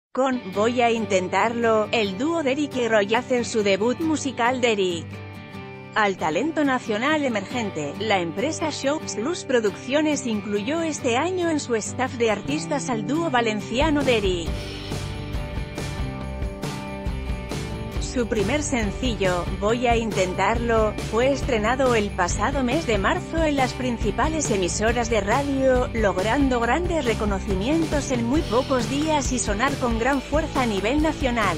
Con Voy a intentarlo, el dúo Derek y Roy hacen su debut musical. Derek al talento nacional emergente. La empresa Shows Plus Producciones incluyó este año en su staff de artistas al dúo valenciano Derek. Su primer sencillo, Voy a intentarlo, fue estrenado el pasado mes de marzo en las principales emisoras de radio, logrando grandes reconocimientos en muy pocos días y sonar con gran fuerza a nivel nacional.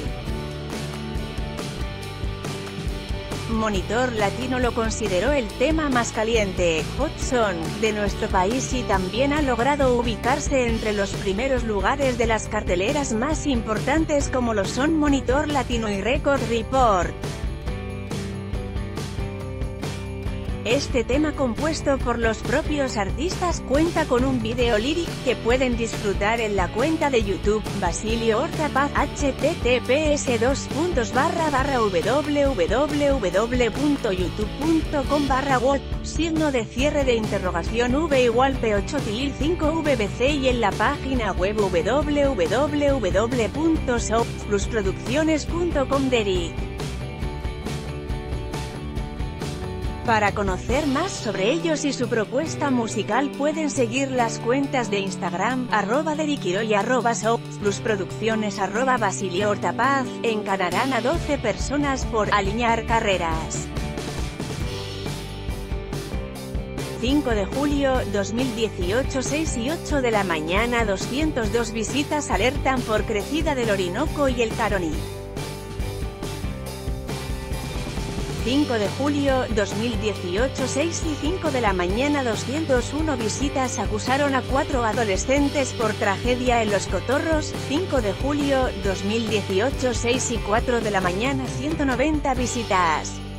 Monitor Latino lo consideró el tema más caliente, Hot Song, de nuestro país y también ha logrado ubicarse entre los primeros lugares de las carteleras más importantes como lo son Monitor Latino y Record Report. Este tema, compuesto por los propios artistas, cuenta con un video lyric que pueden disfrutar en la cuenta de YouTube Basilio Horta Paz, https://www.youtube.com/what, V=P8-5VBC y en la página web www.showsplusproducciones.com. Derek. Para conocer más sobre ellos y su propuesta musical pueden seguir las cuentas de Instagram, @DerekYroy, @ShowsplusProducciones, @BasilioHortaPaz. Encararán a 12 personas por alinear carreras. 5 de julio, 2018, 6 y 8 de la mañana. 202 visitas alertan por crecida del Orinoco y el Caroní. 5 de julio, 2018, 6 y 5 de la mañana. 201 visitas acusaron a 4 adolescentes por tragedia en Los Cotorros. 5 de julio, 2018, 6 y 4 de la mañana. 190 visitas.